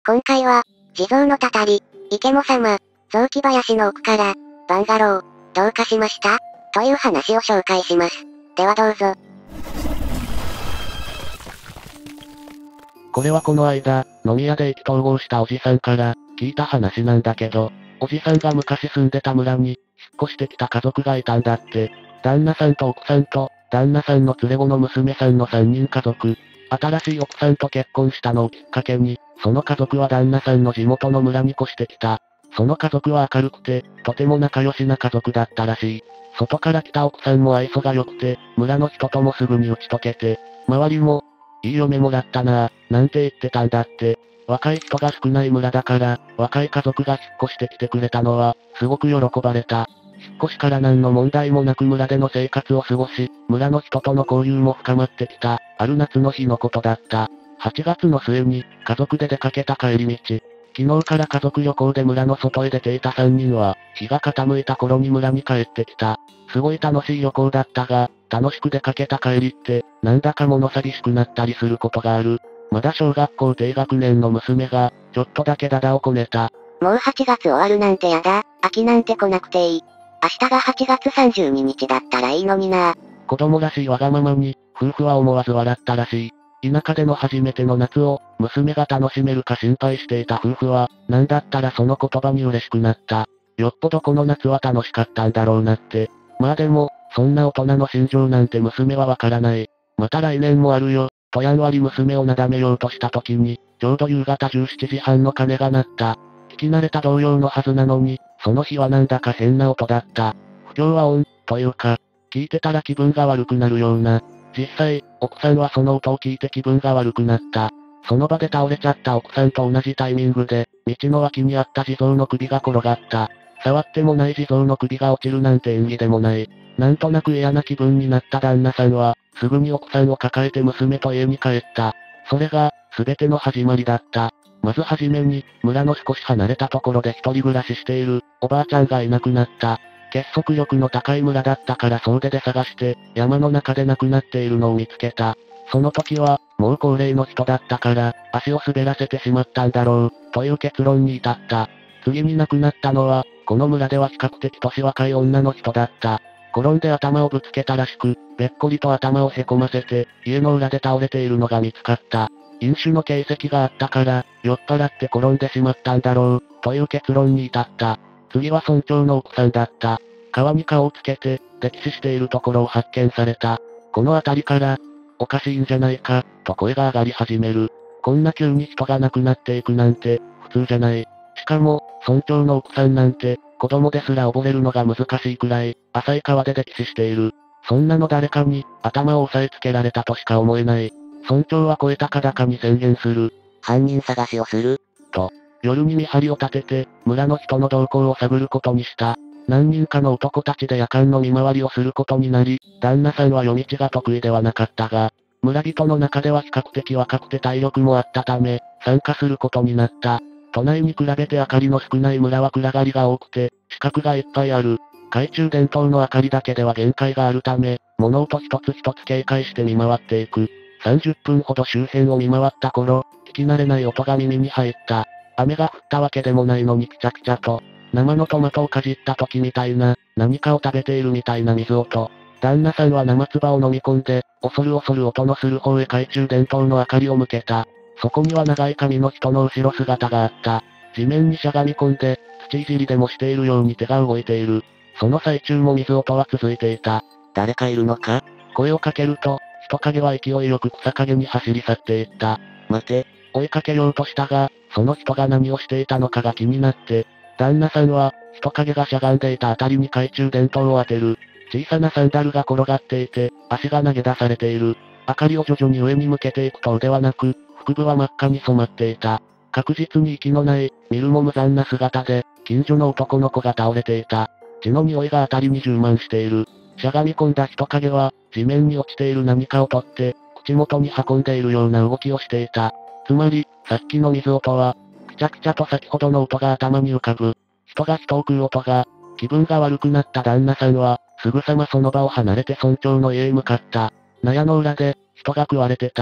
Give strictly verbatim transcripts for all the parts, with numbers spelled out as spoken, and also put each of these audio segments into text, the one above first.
今回は、地蔵のたたり、池も様、雑木林の奥から、バンガロー、どうかしましたという話を紹介します。ではどうぞ。 これはこの間、飲み屋で意気投合したおじさんから、聞いた話なんだけど、おじさんが昔住んでた村に、引っ越してきた家族がいたんだって。旦那さんと奥さんと、旦那さんの連れ子の娘さんのさんにん家族。新しい奥さんと結婚したのをきっかけに、その家族は旦那さんの地元の村に越してきた。その家族は明るくて、とても仲良しな家族だったらしい。外から来た奥さんも愛想が良くて、村の人ともすぐに打ち解けて、周りも、いい嫁もらったなぁ、なんて言ってたんだって。若い人が少ない村だから、若い家族が引っ越してきてくれたのは、すごく喜ばれた。引っ越しから何の問題もなく村での生活を過ごし、村の人との交流も深まってきた、ある夏の日のことだった。はちがつの末に、家族で出かけた帰り道。昨日から家族旅行で村の外へ出ていたさんにんは、日が傾いた頃に村に帰ってきた。すごい楽しい旅行だったが、楽しく出かけた帰りって、なんだか物寂しくなったりすることがある。まだ小学校低学年の娘が、ちょっとだけダダをこねた。 もうはちがつ終わるなんてやだ、秋なんて来なくていい。明日がはちがつさんじゅうににちだったらいいのにな。 子供らしいわがままに、夫婦は思わず笑ったらしい。田舎での初めての夏を、娘が楽しめるか心配していた夫婦は、なんだったらその言葉に嬉しくなった。よっぽどこの夏は楽しかったんだろうなって。まあでも、そんな大人の心情なんて娘はわからない。また来年もあるよ、とやんわり娘をなだめようとした時に、ちょうど夕方じゅうしちじはんの鐘が鳴った。聞き慣れた同様のはずなのに、その日はなんだか変な音だった。不協和音、というか、聞いてたら気分が悪くなるような。実際、奥さんはその音を聞いて気分が悪くなった。その場で倒れちゃった奥さんと同じタイミングで、道の脇にあった地蔵の首が転がった。触ってもない地蔵の首が落ちるなんて縁起でもない。なんとなく嫌な気分になった旦那さんは、すぐに奥さんを抱えて娘と家に帰った。それが、すべての始まりだった。まずはじめに、村の少し離れたところで一人暮らししている、おばあちゃんがいなくなった。結束力の高い村だったから総出で探して、山の中で亡くなっているのを見つけた。その時は、もう高齢の人だったから、足を滑らせてしまったんだろう、という結論に至った。次に亡くなったのは、この村では比較的年若い女の人だった。転んで頭をぶつけたらしく、べっこりと頭をへこませて、家の裏で倒れているのが見つかった。飲酒の形跡があったから、酔っ払って転んでしまったんだろう、という結論に至った。次は村長の奥さんだった。川に顔をつけて、溺死しているところを発見された。この辺りから、おかしいんじゃないか、と声が上がり始める。こんな急に人が亡くなっていくなんて、普通じゃない。しかも、村長の奥さんなんて、子供ですら溺れるのが難しいくらい、浅い川で溺死している。そんなの誰かに、頭を押さえつけられたとしか思えない。村長は声高々に宣言する。 犯人探しをする。 と、夜に見張りを立てて、村の人の動向を探ることにした。何人かの男たちで夜間の見回りをすることになり、旦那さんは夜道が得意ではなかったが、村人の中では比較的若くて体力もあったため、参加することになった。都内に比べて明かりの少ない村は暗がりが多くて、死角がいっぱいある。懐中電灯の明かりだけでは限界があるため、物音一つ一つ警戒して見回っていく。さんじゅっぷんほど周辺を見回った頃、聞き慣れない音が耳に入った。雨が降ったわけでもないのにくちゃくちゃと、生のトマトをかじった時みたいな、何かを食べているみたいな水音。旦那さんは生唾を飲み込んで、恐る恐る音のする方へ懐中電灯の明かりを向けた。そこには長い髪の人の後ろ姿があった。地面にしゃがみ込んで、土いじりでもしているように手が動いている。その最中も水音は続いていた。 誰かいるのか？ 声をかけると、人影は勢いよく草陰に走り去っていった。 待て。 追いかけようとしたが、その人が何をしていたのかが気になって、旦那さんは、人影がしゃがんでいたあたりに懐中電灯を当てる。小さなサンダルが転がっていて、足が投げ出されている。明かりを徐々に上に向けていくとではなく、腹部は真っ赤に染まっていた。確実に息のない、見るも無残な姿で、近所の男の子が倒れていた。血の匂いがあたりに充満している。しゃがみ込んだ人影は、地面に落ちている何かを取って、口元に運んでいるような動きをしていた。つまり、さっきの水音は、くちゃくちゃと先ほどの音が頭に浮かぶ。人が人を食う音が、気分が悪くなった旦那さんは、すぐさまその場を離れて村長の家へ向かった。納屋の裏で、人が食われてた。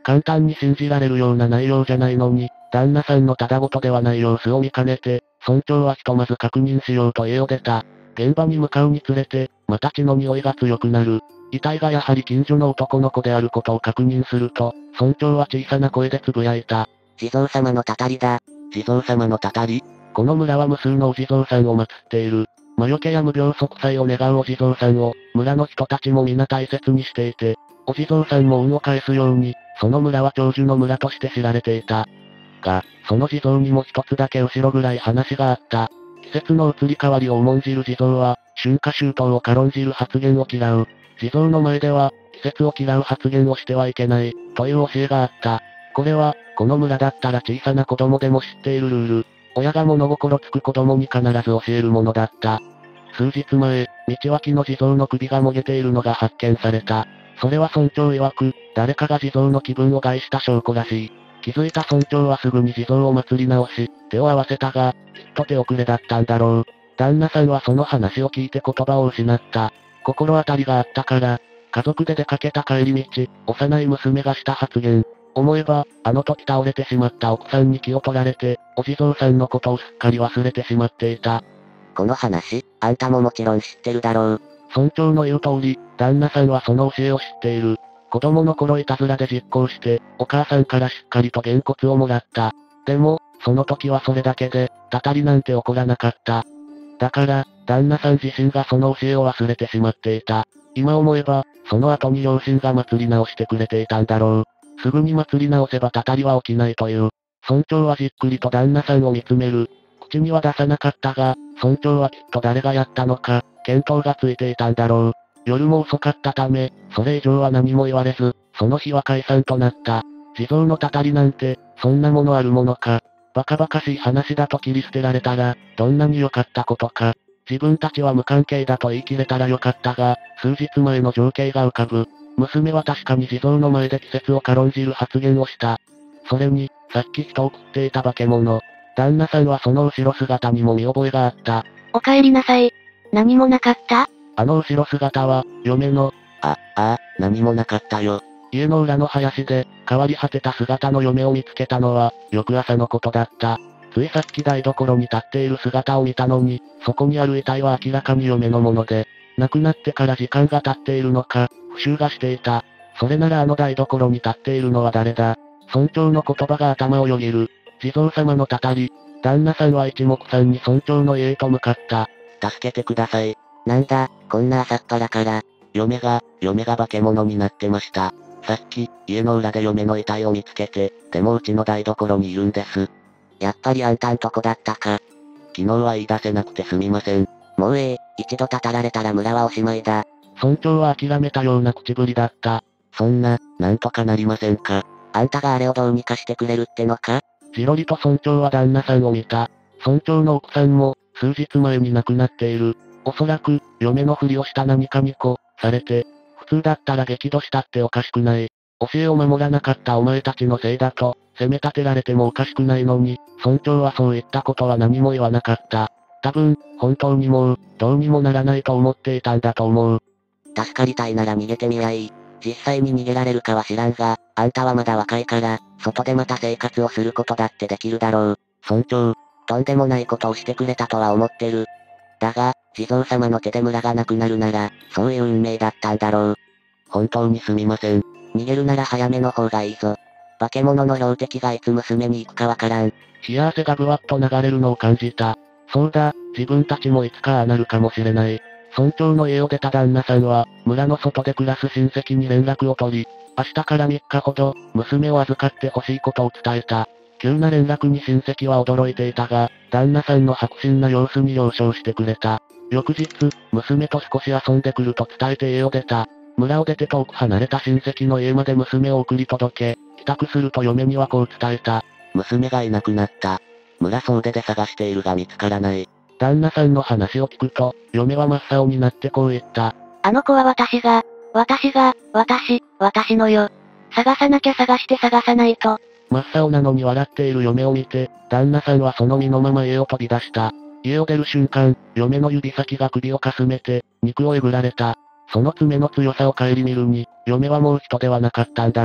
簡単に信じられるような内容じゃないのに、旦那さんのただごとではない様子を見かねて、村長はひとまず確認しようと家を出た。現場に向かうにつれて、また血の匂いが強くなる。遺体がやはり近所の男の子であることを確認すると、村長は小さな声でつぶやいた。 地蔵様のたたりだ。 地蔵様のたたり？この村は無数のお地蔵さんを祀っている。魔除けや無病息災を願うお地蔵さんを、村の人たちも皆大切にしていて、お地蔵さんも恩を返すように、その村は長寿の村として知られていた。が、その地蔵にも一つだけ後ろぐらい話があった。季節の移り変わりを重んじる地蔵は、春夏秋冬を軽んじる発言を嫌う。地蔵の前では、季節を嫌う発言をしてはいけない、という教えがあった。これは、この村だったら小さな子供でも知っているルール。親が物心つく子供に必ず教えるものだった。数日前、道脇の地蔵の首がもげているのが発見された。それは村長曰く、誰かが地蔵の気分を害した証拠らしい。気づいた村長はすぐに地蔵を祭り直し、手を合わせたが、きっと手遅れだったんだろう。旦那さんはその話を聞いて言葉を失った。心当たりがあったから、家族で出かけた帰り道、幼い娘がした発言。思えば、あの時倒れてしまった奥さんに気を取られて、お地蔵さんのことをすっかり忘れてしまっていた。 この話、あんたももちろん知ってるだろう。 村長の言う通り、旦那さんはその教えを知っている。子供の頃いたずらで実行して、お母さんからしっかりとげんこつをもらった。でも、その時はそれだけで、たたりなんて起こらなかった。だから、旦那さん自身がその教えを忘れてしまっていた。今思えば、その後に両親が祭り直してくれていたんだろう。すぐに祭り直せばたたりは起きないという。村長はじっくりと旦那さんを見つめる。口には出さなかったが、村長はきっと誰がやったのか、見当がついていたんだろう。夜も遅かったため、それ以上は何も言われず、その日は解散となった。地蔵のたたりなんて、そんなものあるものか。バカバカしい話だと切り捨てられたら、どんなに良かったことか。自分たちは無関係だと言い切れたらよかったが、数日前の情景が浮かぶ。娘は確かに地蔵の前で季節を軽んじる発言をした。それに、さっき人を食っていた化け物。旦那さんはその後ろ姿にも見覚えがあった。 お帰りなさい。何もなかった？ あの後ろ姿は、嫁の、 あ、ああ、何もなかったよ。 家の裏の林で、変わり果てた姿の嫁を見つけたのは、翌朝のことだった。ついさっき台所に立っている姿を見たのに、そこにある遺体は明らかに嫁のもので、亡くなってから時間が経っているのか、復讐がしていた。それならあの台所に立っているのは誰だ？村長の言葉が頭をよぎる。地蔵様のたたり。旦那さんは一目散に村長の家へと向かった。 助けてください。なんだ、こんな朝っぱらから。嫁が、嫁が化け物になってました。さっき、家の裏で嫁の遺体を見つけて、でもうちの台所にいるんです。やっぱりあんたんとこだったか。昨日は言い出せなくてすみません。もうええ、一度たたられたら村はおしまいだ。 村長は諦めたような口ぶりだった。 そんな、なんとかなりませんか。あんたがあれをどうにかしてくれるってのか？ じろりと村長は旦那さんを見た。村長の奥さんも、数日前に亡くなっている。おそらく、嫁のふりをした何かにこ、されて、普通だったら激怒したっておかしくない。教えを守らなかったお前たちのせいだと、責め立てられてもおかしくないのに、村長はそういったことは何も言わなかった。多分、本当にもう、どうにもならないと思っていたんだと思う。 助かりたいなら逃げてみやい。実際に逃げられるかは知らんが、あんたはまだ若いから、外でまた生活をすることだってできるだろう。村長、とんでもないことをしてくれたとは思ってる。だが、地蔵様の手で村がなくなるなら、そういう運命だったんだろう。本当にすみません。逃げるなら早めの方がいいぞ。化け物の標的がいつ娘に行くかわからん。 冷や汗がぶわっと流れるのを感じた。そうだ、自分たちもいつかああなるかもしれない。村長の家を出た旦那さんは、村の外で暮らす親戚に連絡を取り、明日からみっかほど、娘を預かってほしいことを伝えた。急な連絡に親戚は驚いていたが、旦那さんの迫真な様子に了承してくれた。翌日、娘と少し遊んでくると伝えて家を出た。村を出て遠く離れた親戚の家まで娘を送り届け、帰宅すると嫁にはこう伝えた。 娘がいなくなった。村総出で探しているが見つからない。 旦那さんの話を聞くと、嫁は真っ青になってこう言った。 あの子は私が、私が、私、私のよ。探さなきゃ探して探さないと。 真っ青なのに笑っている嫁を見て、旦那さんはその身のまま家を飛び出した。家を出る瞬間、嫁の指先が首をかすめて、肉をえぐられた。その爪の強さを顧みるに、嫁はもう人ではなかったんだろう。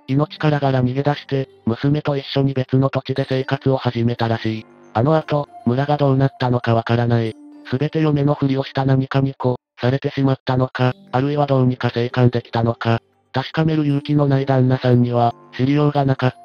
命からがら逃げ出して、娘と一緒に別の土地で生活を始めたらしい。あの後、村がどうなったのかわからない。すべて嫁のふりをした何かにこ、されてしまったのか、あるいはどうにか生還できたのか、確かめる勇気のない旦那さんには、知りようがなかった。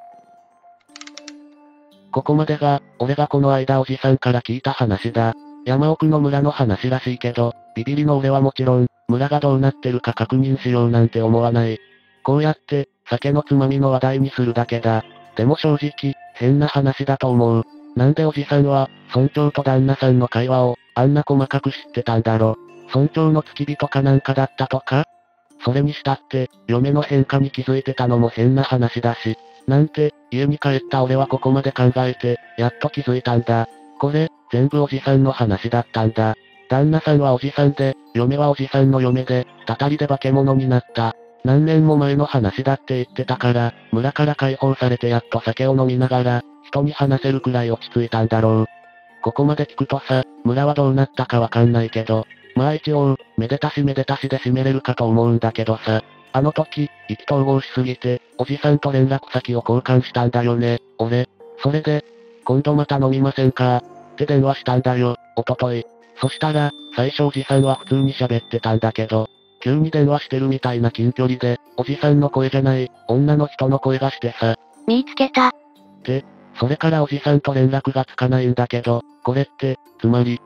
ここまでが、俺がこの間おじさんから聞いた話だ。山奥の村の話らしいけど、ビビりの俺はもちろん、村がどうなってるか確認しようなんて思わない。こうやって、酒のつまみの話題にするだけだ。でも正直、変な話だと思う。なんでおじさんは、村長と旦那さんの会話を、あんな細かく知ってたんだろ。村長の付き人かなんかだったとか？それにしたって、嫁の変化に気づいてたのも変な話だし。なんて、家に帰った俺はここまで考えて、やっと気づいたんだ。これ、全部おじさんの話だったんだ。旦那さんはおじさんで、嫁はおじさんの嫁で、たたりで化け物になった。何年も前の話だって言ってたから、村から解放されてやっと酒を飲みながら、人に話せるくらい落ち着いたんだろう。ここまで聞くとさ、村はどうなったかわかんないけど、まあ一応、めでたしめでたしで締めれるかと思うんだけどさ。あの時、意気投合しすぎて、おじさんと連絡先を交換したんだよね、俺。それで、今度また飲みませんかって電話したんだよ、おととい。そしたら、最初おじさんは普通に喋ってたんだけど、急に電話してるみたいな近距離で、おじさんの声じゃない、女の人の声がしてさ。 見つけた。って、それからおじさんと連絡がつかないんだけど、これって、つまり。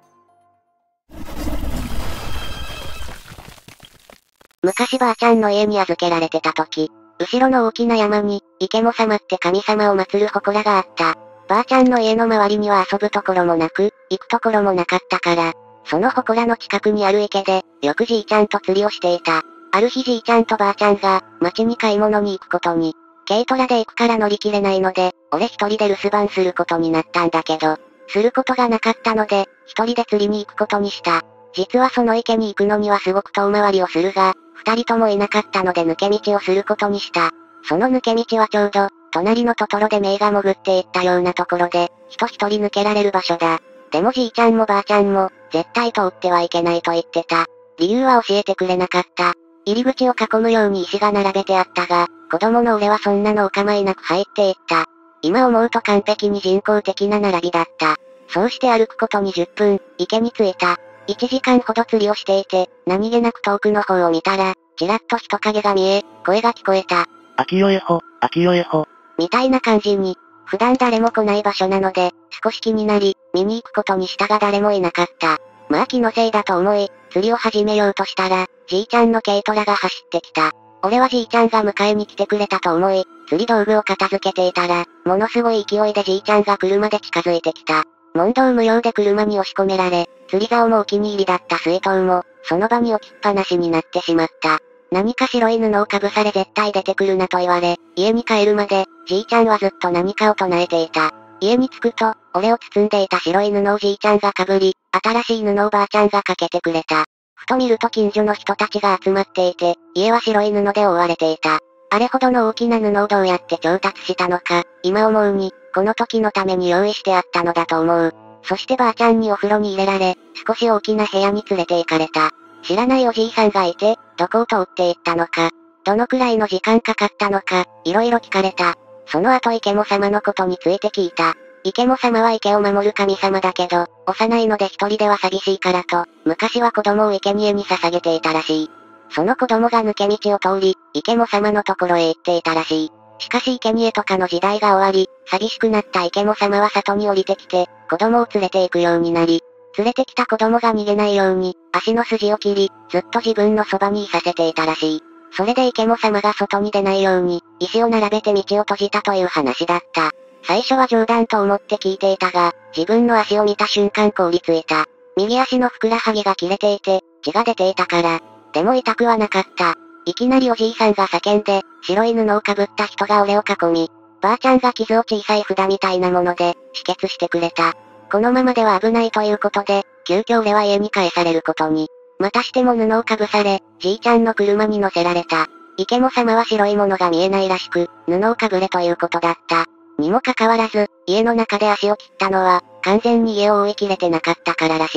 昔ばあちゃんの家に預けられてた時、後ろの大きな山に、池も様って神様を祀る祠があった。ばあちゃんの家の周りには遊ぶところもなく、行くところもなかったから、その祠の近くにある池で、よくじいちゃんと釣りをしていた。ある日じいちゃんとばあちゃんが、町に買い物に行くことに。軽トラで行くから乗り切れないので、俺一人で留守番することになったんだけど、することがなかったので、一人で釣りに行くことにした。実はその池に行くのにはすごく遠回りをするが、二人ともいなかったので抜け道をすることにした。その抜け道はちょうど、隣のトトロでメイが潜っていったようなところで、人一人抜けられる場所だ。でもじいちゃんもばあちゃんも、絶対通ってはいけないと言ってた。理由は教えてくれなかった。入り口を囲むように石が並べてあったが、子供の俺はそんなのお構いなく入っていった。今思うと完璧に人工的な並びだった。そうして歩くことにじゅっぷん、池に着いた。いちじかんほど釣りをしていて、何気なく遠くの方を見たら、ちらっと人影が見え、声が聞こえた。 秋代へほ、秋代へほ。 みたいな感じに、普段誰も来ない場所なので、少し気になり、見に行くことにしたが誰もいなかった。まあ気のせいだと思い、釣りを始めようとしたら、じいちゃんの軽トラが走ってきた。俺はじいちゃんが迎えに来てくれたと思い、釣り道具を片付けていたら、ものすごい勢いでじいちゃんが車で近づいてきた。問答無用で車に押し込められ、釣り竿もお気に入りだった水筒も、その場に置きっぱなしになってしまった。何か白い布をかぶされ絶対出てくるなと言われ、家に帰るまで、じいちゃんはずっと何かを唱えていた。家に着くと、俺を包んでいた白い布をじいちゃんがかぶり、新しい布をばあちゃんがかけてくれた。ふと見ると近所の人たちが集まっていて、家は白い布で覆われていた。あれほどの大きな布をどうやって調達したのか、今思うに、この時のために用意してあったのだと思う。そしてばあちゃんにお風呂に入れられ、少し大きな部屋に連れて行かれた。知らないおじいさんがいて、どこを通って行ったのか、どのくらいの時間かかったのか、いろいろ聞かれた。その後池も様のことについて聞いた。池も様は池を守る神様だけど、幼いので一人では寂しいからと、昔は子供を生贄に捧げていたらしい。その子供が抜け道を通り、池も様のところへ行っていたらしい。しかし生贄とかの時代が終わり、寂しくなった池も様は里に降りてきて、子供を連れて行くようになり、連れてきた子供が逃げないように、足の筋を切り、ずっと自分のそばにいさせていたらしい。それで池も様が外に出ないように、石を並べて道を閉じたという話だった。最初は冗談と思って聞いていたが、自分の足を見た瞬間凍りついた。右足のふくらはぎが切れていて、血が出ていたから。でも痛くはなかった。いきなりおじいさんが叫んで、白い布をかぶった人が俺を囲み、ばあちゃんが傷を小さい札みたいなもので、止血してくれた。このままでは危ないということで、急遽俺は家に帰されることに。またしても布をかぶされ、じいちゃんの車に乗せられた。池も様は白いものが見えないらしく、布をかぶれということだった。にもかかわらず、家の中で足を切ったのは、完全に家を覆いきれてなかったかららしい。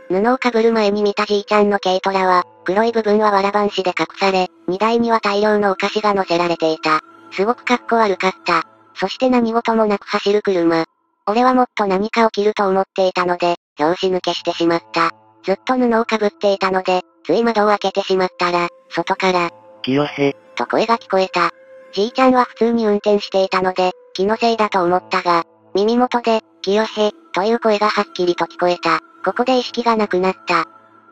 布をかぶる前に見たじいちゃんの軽トラは、黒い部分はわらばんしで隠され、荷台には大量のお菓子が乗せられていた。すごくかっこ悪かった。そして何事もなく走る車。俺はもっと何か起きると思っていたので、拍子抜けしてしまった。ずっと布をかぶっていたので、つい窓を開けてしまったら、外から、 清瀬、 と声が聞こえた。じいちゃんは普通に運転していたので、気のせいだと思ったが、耳元で、清瀬、という声がはっきりと聞こえた。ここで意識がなくなった。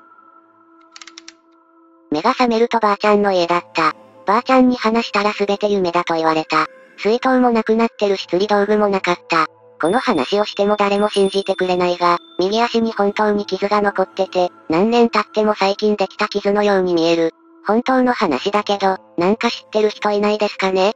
目が覚めるとばあちゃんの家だった。ばあちゃんに話したら全て夢だと言われた。水筒もなくなってるし釣り道具もなかった。この話をしても誰も信じてくれないが、右足に本当に傷が残ってて、何年経っても最近できた傷のように見える。本当の話だけど、なんか知ってる人いないですかね？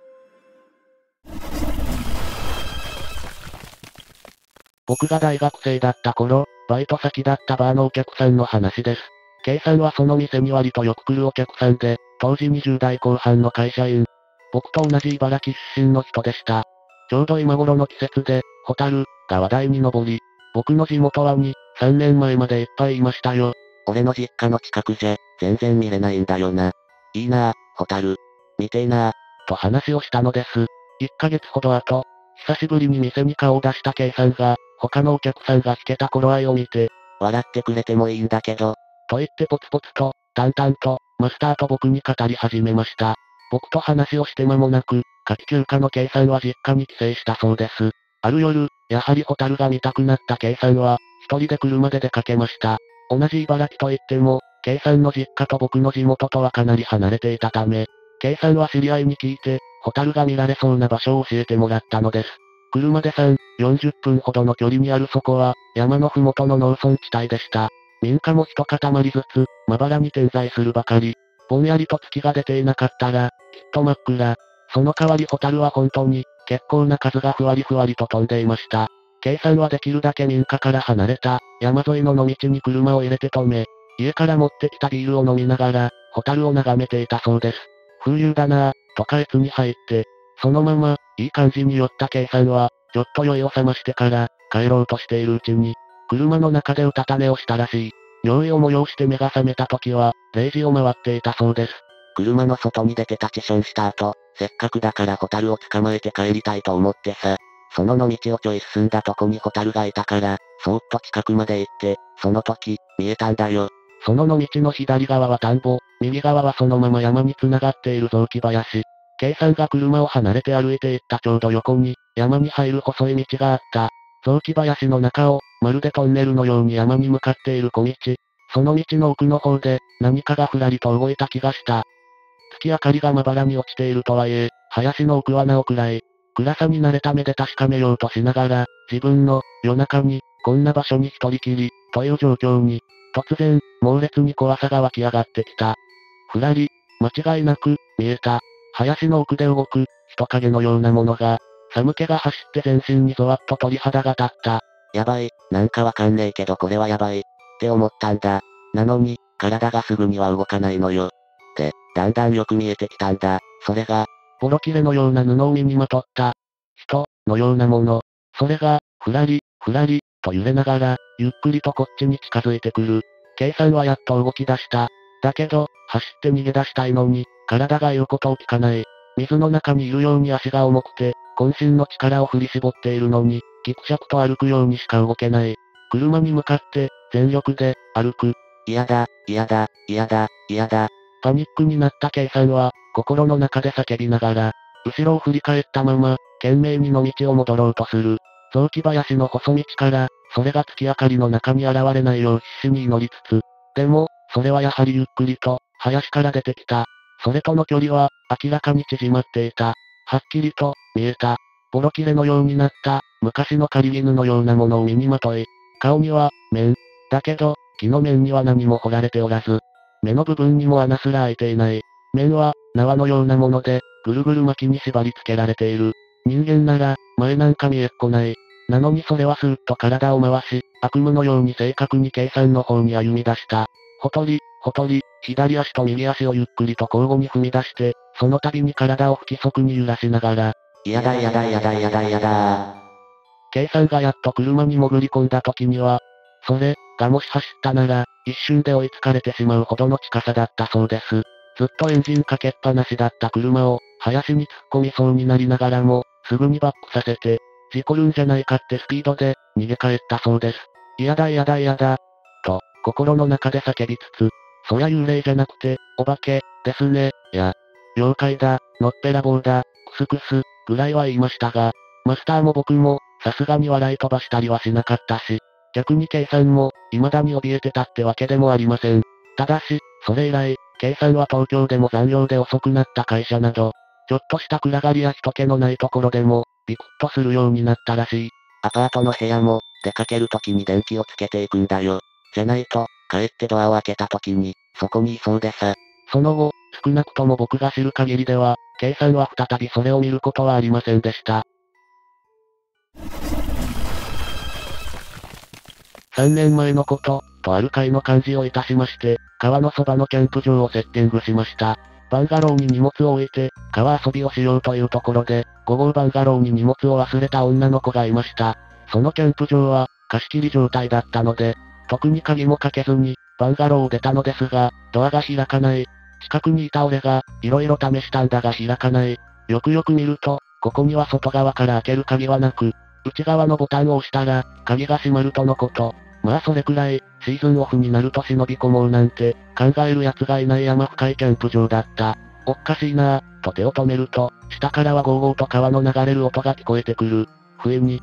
僕が大学生だった頃、バイト先だったバーのお客さんの話です。K さんはその店に割とよく来るお客さんで、当時にじゅう代後半の会社員。僕と同じ茨城出身の人でした。ちょうど今頃の季節で、ホタルが話題に上り、僕の地元はに、さんねんまえまでいっぱいいましたよ。 俺の実家の近くじゃ、全然見れないんだよな。いいなぁ、ホタル。見てえなぁ。 と話をしたのです。いっかげつほど後、久しぶりに店に顔を出した K さんが、他のお客さんが引けた頃合いを見て、 笑ってくれてもいいんだけど、 と言ってポツポツと、淡々と、マスターと僕に語り始めました。僕と話をして間もなく、夏季休暇の K さんは実家に帰省したそうです。ある夜、やはりホタルが見たくなった K さんは、一人で車で出かけました。同じ茨城と言っても、K さんの実家と僕の地元とはかなり離れていたため、K さんは知り合いに聞いて、ホタルが見られそうな場所を教えてもらったのです。車でさん、よんじゅっぷんほどの距離にあるそこは、山のふもとの農村地帯でした。民家も一塊ずつ、まばらに点在するばかり。ぼんやりと月が出ていなかったら、きっと真っ暗。その代わりホタルは本当に、結構な数がふわりふわりと飛んでいました。K さんはできるだけ民家から離れた、山沿いの野道に車を入れて止め、家から持ってきたビールを飲みながら、ホタルを眺めていたそうです。風流だなぁ、とか越に入って、そのまま、いい感じに酔った K さんは、ちょっと酔いを覚ましてから、帰ろうとしているうちに、車の中でうたた寝をしたらしい。尿意を催して目が覚めた時は、れいじを回っていたそうです。 車の外に出て立ちションした後、せっかくだからホタルを捕まえて帰りたいと思ってさ、その野道をちょい進んだとこにホタルがいたから、そーっと近くまで行って、その時、見えたんだよ。 その野道の左側は田んぼ、右側はそのまま山に繋がっている雑木林。K さんが車を離れて歩いていったちょうど横に、山に入る細い道があった。雑木林の中を、まるでトンネルのように山に向かっている小道。その道の奥の方で、何かがふらりと動いた気がした。月明かりがまばらに落ちているとはいえ、林の奥はなお暗い。暗さに慣れた目で確かめようとしながら、自分の、夜中に、こんな場所に一人きり、という状況に、突然、猛烈に怖さが湧き上がってきた。ふらり、間違いなく、見えた。林の奥で動く、人影のようなものが、寒気が走って全身にゾワッと鳥肌が立った。 やばい、なんかわかんねえけどこれはやばい、って思ったんだ。なのに、体がすぐには動かないのよ。で、だんだんよく見えてきたんだ。それが、 ボロ切れのような布を身にまとった、人、のようなもの。それが、ふらり、ふらり、と揺れながら、ゆっくりとこっちに近づいてくる。K さんはやっと動き出した。だけど、走って逃げ出したいのに、体が言うことを聞かない。水の中にいるように足が重くて、渾身の力を振り絞っているのに、ギクシャクと歩くようにしか動けない。車に向かって、全力で、歩く。 嫌だ、嫌だ、嫌だ、嫌だ。 パニックになった K さんは、心の中で叫びながら、後ろを振り返ったまま、懸命に野道を戻ろうとする。雑木林の細道から、それが月明かりの中に現れないよう必死に祈りつつ。でも、それはやはりゆっくりと、林から出てきた。それとの距離は、明らかに縮まっていた。はっきりと、見えた。ボロ切れのようになった、昔の狩り絹のようなものを身にまとい、顔には、面。だけど、木の面には何も彫られておらず、目の部分にも穴すら開いていない。面は、縄のようなもので、ぐるぐる巻きに縛り付けられている。人間なら、前なんか見えっこない。なのにそれはスーッと体を回し、悪夢のように正確に K さんの方に歩み出した。ほとり、ほとり、左足と右足をゆっくりと交互に踏み出して、その度に体を不規則に揺らしながら、 やだやだやだやだやだー。 K さんがやっと車に潜り込んだ時には、それ、 がもし走ったなら、一瞬で追いつかれてしまうほどの近さだったそうです。ずっとエンジンかけっぱなしだった車を、林に突っ込みそうになりながらも、すぐにバックさせて、事故るんじゃないかってスピードで、逃げ帰ったそうです。嫌だ嫌だ嫌だ、と、心の中で叫びつつ、そりゃ幽霊じゃなくて、お化け、ですね、や、妖怪だ、のっぺらぼうだ、クスクス、ぐらいは言いましたが、マスターも僕も、さすがに笑い飛ばしたりはしなかったし、逆に K さんも、未だに怯えてたってわけでもありません。ただし、それ以来、K さんは東京でも残業で遅くなった会社など、ちょっとした暗がりや人気のないところでも、ビクッとするようになったらしい。 アパートの部屋も、出かける時に電気をつけていくんだよ。じゃないと、帰ってドアを開けた時に、そこにいそうでさ。 その後、少なくとも僕が知る限りでは、K さんは再びそれを見ることはありませんでした。さんねんまえのこと、とある会の幹事をいたしまして、川のそばのキャンプ場をセッティングしました。バンガローに荷物を置いて、川遊びをしようというところで、ご号バンガローに荷物を忘れた女の子がいました。そのキャンプ場は、貸し切り状態だったので、特に鍵もかけずに、バンガローを出たのですが、ドアが開かない。近くにいた俺が、いろいろ試したんだが開かない。よくよく見ると、ここには外側から開ける鍵はなく、内側のボタンを押したら、鍵が閉まるとのこと。まあそれくらい、シーズンオフになると忍び込もうなんて、考える奴がいない山深いキャンプ場だった。おっかしいなぁ、と手を止めると、下からはゴーゴーと川の流れる音が聞こえてくる。不意に、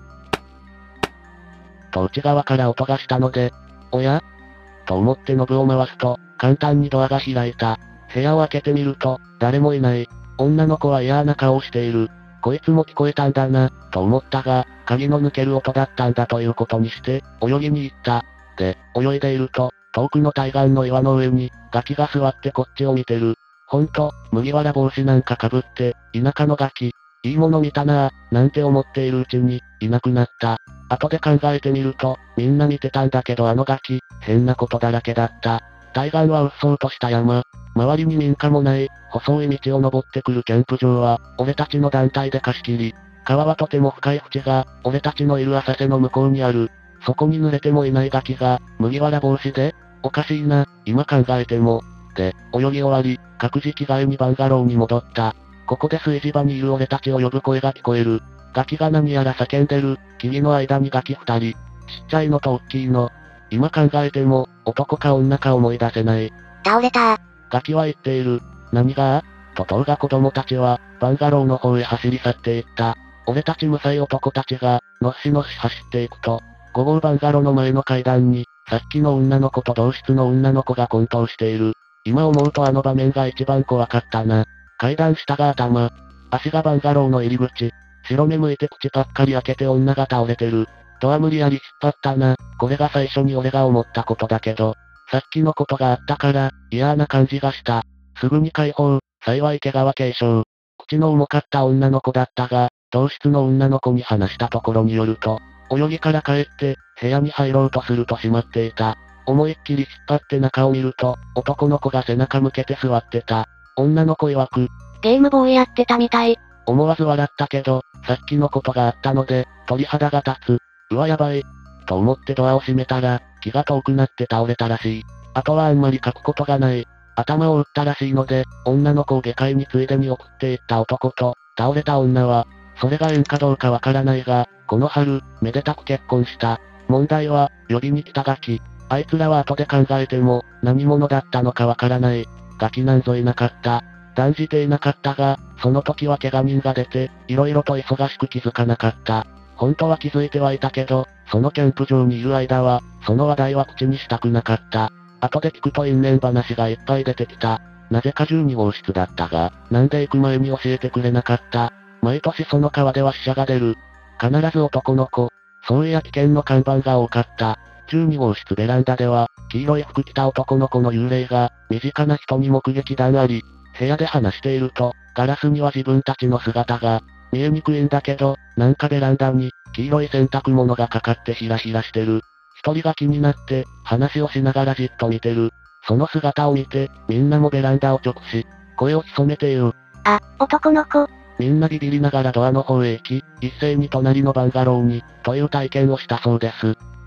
と内側から音がしたので、おやと思ってノブを回すと、簡単にドアが開いた。部屋を開けてみると、誰もいない。女の子は嫌な顔をしている。こいつも聞こえたんだな、と思ったが、鍵の抜ける音だったんだということにして、泳ぎに行った。で、泳いでいると、遠くの対岸の岩の上に、ガキが座ってこっちを見てる。ほんと、麦わら帽子なんか被って、田舎のガキ。いいもの見たなぁ、なんて思っているうちに、いなくなった。後で考えてみると、みんな見てたんだけどあのガキ、変なことだらけだった。対岸はうっそうとした山。周りに民家もない、細い道を登ってくるキャンプ場は、俺たちの団体で貸し切り。川はとても深い淵が、俺たちのいる浅瀬の向こうにある。そこに濡れてもいないガキが、麦わら帽子で、おかしいな、今考えても。で、泳ぎ終わり、各自着替えにバンガローに戻った。ここで炊事場にいる俺たちを呼ぶ声が聞こえる。ガキが何やら叫んでる。霧の間にガキ二人。ちっちゃいのと大きいの。今考えても、男か女か思い出せない。 倒れた。 ガキは言っている。何がと問うが子供たちは、バンガローの方へ走り去っていった。俺たち無才男たちが、のっしのっし走っていくと、ご号バンガローの前の階段に、さっきの女の子と同室の女の子が混沌している。今思うとあの場面が一番怖かったな。階段下が頭。足がバンガローの入り口。白目向いて口ばっかり開けて女が倒れてる。ドア無理やり引っ張ったな。これが最初に俺が思ったことだけど、さっきのことがあったから、嫌な感じがした。すぐに解放。幸い怪我は軽傷。口の重かった女の子だったが、同室の女の子に話したところによると、泳ぎから帰って、部屋に入ろうとすると閉まっていた。思いっきり引っ張って中を見ると、男の子が背中向けて座ってた。女の子曰く、 ゲームボーイやってたみたい。 思わず笑ったけど、さっきのことがあったので、鳥肌が立つ。うわやばい。と思ってドアを閉めたら、気が遠くなって倒れたらしい。あとはあんまり書くことがない。頭を打ったらしいので、女の子を外科医についでに送っていった男と、倒れた女は、それが縁かどうかわからないが、この春、めでたく結婚した。問題は、呼びに来たガキ。あいつらは後で考えても、何者だったのかわからない。ガキなんぞいなかった。断じていなかったが、その時は怪我人が出て、色々と忙しく気づかなかった。本当は気づいてはいたけど、そのキャンプ場にいる間は、その話題は口にしたくなかった。後で聞くと因縁話がいっぱい出てきた。なぜかじゅうに号室だったが、なんで行く前に教えてくれなかった。毎年その川では死者が出る。必ず男の子。そういや危険の看板が多かった。じゅうに号室ベランダでは、黄色い服着た男の子の幽霊が、身近な人に目撃談あり、部屋で話していると、ガラスには自分たちの姿が、見えにくいんだけど、なんかベランダに、黄色い洗濯物がかかってヒラヒラしてる。一人が気になって、話をしながらじっと見てる。その姿を見て、みんなもベランダを直視。声を潜めて言う。 あ、男の子。 みんなビビりながらドアの方へ行き、一斉に隣のバンガローに、という体験をしたそうです。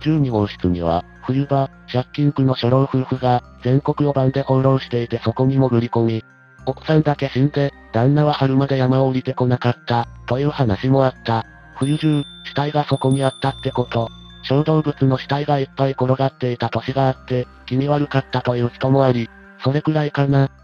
じゅうにごうしつには、冬場、借金苦の初老夫婦が、全国を番で放浪していてそこに潜り込み、奥さんだけ死んで、旦那は春まで山を降りてこなかった、という話もあった。冬中、死体がそこにあったってこと。小動物の死体がいっぱい転がっていた年があって、気味悪かったという人もあり、それくらいかな。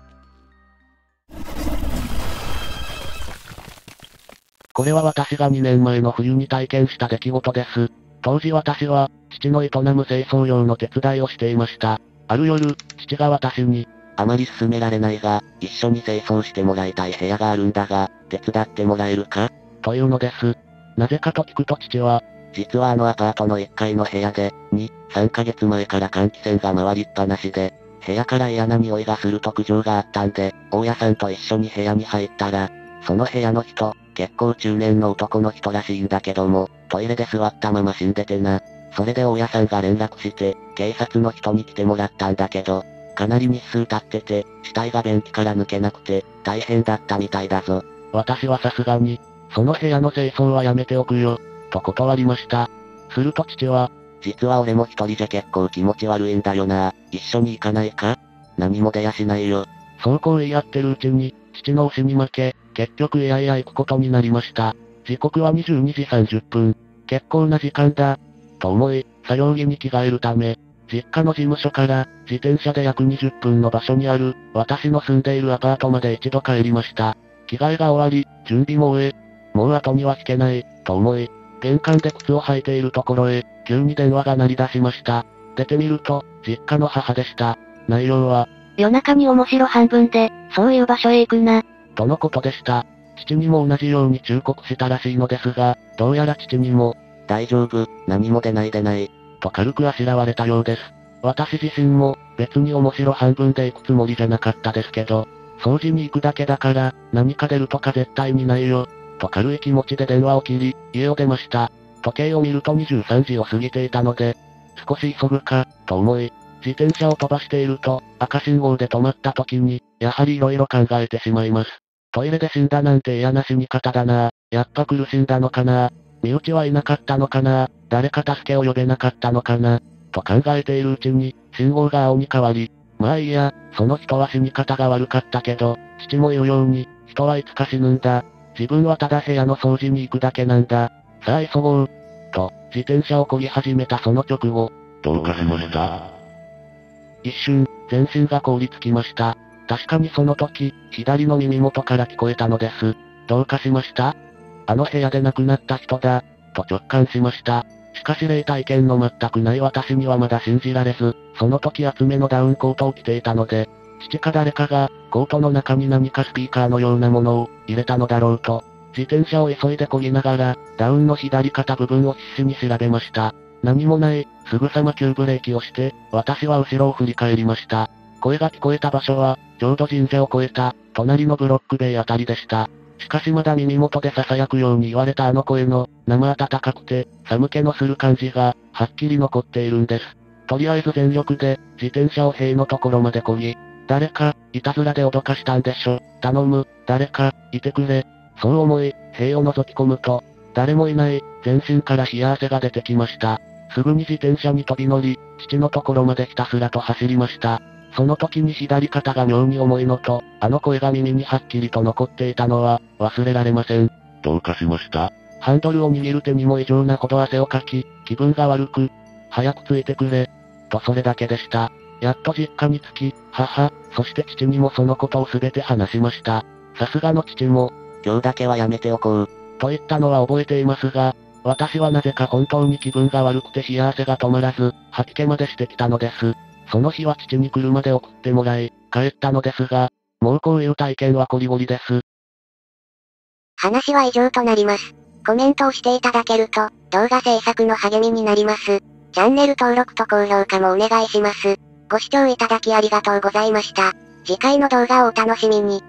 これは私がにねんまえの冬に体験した出来事です。当時私は、父の営む清掃用の手伝いをしていました。ある夜、父が私に、 あまり勧められないが、一緒に清掃してもらいたい部屋があるんだが、手伝ってもらえるかというのです。なぜかと聞くと父は、 実はあのアパートのいっかいの部屋で、に、さんかげつまえから換気扇が回りっぱなしで、部屋から嫌な匂いがすると苦情があったんで、大家さんと一緒に部屋に入ったら、その部屋の人、結構中年の男の人らしいんだけども、トイレで座ったまま死んでてな。それで大家さんが連絡して、警察の人に来てもらったんだけど、かなり日数経ってて、死体が便器から抜けなくて、大変だったみたいだぞ。 私はさすがに、その部屋の清掃はやめておくよ、と断りました。すると父は、 実は俺も一人じゃ結構気持ち悪いんだよな。一緒に行かないか？何も出やしないよ。 そうこう言い合ってるうちに、父の押しに負け、結局いやいや行くことになりました。時刻はにじゅうにじさんじゅっぷん。結構な時間だ。と思い、作業着に着替えるため、実家の事務所から、自転車で約にじゅっぷんの場所にある、私の住んでいるアパートまで一度帰りました。着替えが終わり、準備も終え、もう後には引けない、と思い、玄関で靴を履いているところへ、急に電話が鳴り出しました。出てみると、実家の母でした。内容は、 夜中に面白半分で、そういう場所へ行くな。 とのことでした。父にも同じように忠告したらしいのですが、どうやら父にも、 大丈夫、何も出ない出ない。 と軽くあしらわれたようです。私自身も、別に面白半分で行くつもりじゃなかったですけど、掃除に行くだけだから、何か出るとか絶対にないよ、と軽い気持ちで電話を切り、家を出ました。時計を見るとにじゅうさんじを過ぎていたので、少し急ぐか、と思い、自転車を飛ばしていると、赤信号で止まった時に、やはり色々考えてしまいます。トイレで死んだなんて嫌な死に方だな。やっぱ苦しんだのかな。身内はいなかったのかな。誰か助けを呼べなかったのかな。と考えているうちに、信号が青に変わり、まあいいや、その人は死に方が悪かったけど、父も言うように、人はいつか死ぬんだ。自分はただ部屋の掃除に行くだけなんだ。さあ急ごう。と、自転車を漕ぎ始めたその直後。 どうかしました？ 一瞬、全身が凍りつきました。確かにその時、左の耳元から聞こえたのです。どうかしました？あの部屋で亡くなった人だ、と直感しました。しかし霊体験の全くない私にはまだ信じられず、その時厚めのダウンコートを着ていたので、父か誰かが、コートの中に何かスピーカーのようなものを、入れたのだろうと、自転車を急いで漕ぎながら、ダウンの左肩部分を必死に調べました。何もない、すぐさま急ブレーキをして、私は後ろを振り返りました。声が聞こえた場所は、ちょうど神社を越えた、隣のブロック塀あたりでした。しかしまだ耳元で囁くように言われたあの声の、生温かくて、寒気のする感じが、はっきり残っているんです。とりあえず全力で、自転車を塀のところまで漕ぎ、誰か、いたずらで脅かしたんでしょ。頼む、誰か、いてくれ。そう思い、塀を覗き込むと、誰もいない、全身から冷や汗が出てきました。すぐに自転車に飛び乗り、父のところまでひたすらと走りました。その時に左肩が妙に重いのと、あの声が耳にはっきりと残っていたのは、忘れられません。 どうかしました？ ハンドルを握る手にも異常なほど汗をかき、気分が悪く、早く着いてくれ、とそれだけでした。やっと実家に着き、母、そして父にもそのことをすべて話しました。さすがの父も、 今日だけはやめておこう。 と言ったのは覚えていますが、私はなぜか本当に気分が悪くて冷や汗が止まらず、吐き気までしてきたのです。その日は父に車で送ってもらい、帰ったのですが、もうこういう体験はこりごりです。 話は以上となります。コメントをしていただけると、動画制作の励みになります。チャンネル登録と高評価もお願いします。ご視聴いただきありがとうございました。次回の動画をお楽しみに。